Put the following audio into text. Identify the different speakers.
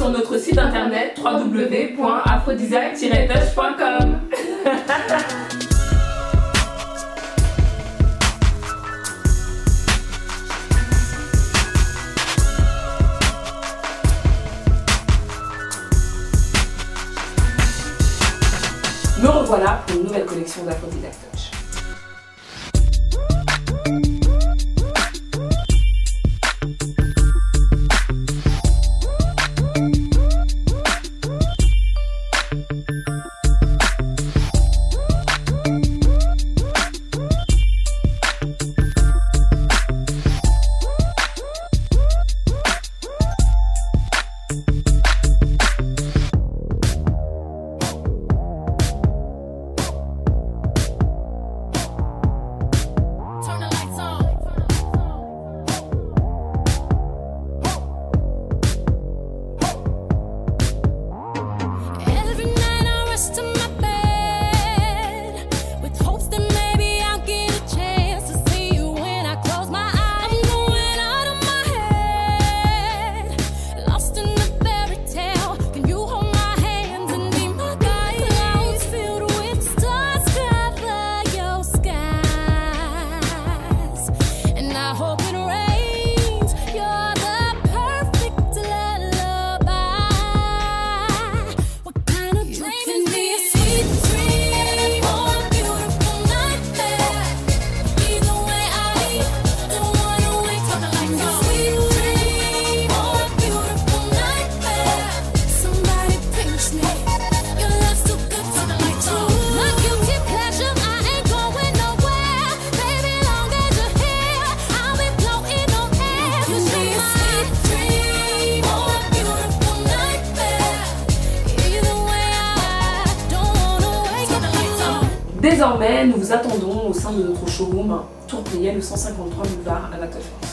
Speaker 1: sur notre site internet www.aphrodisiac-touch.com. Me revoilà pour une nouvelle collection d'Aphrodisiac Touch. Désormais, nous vous attendons au sein de notre showroom Tour Pleyel, le 153 boulevard à La Teuf.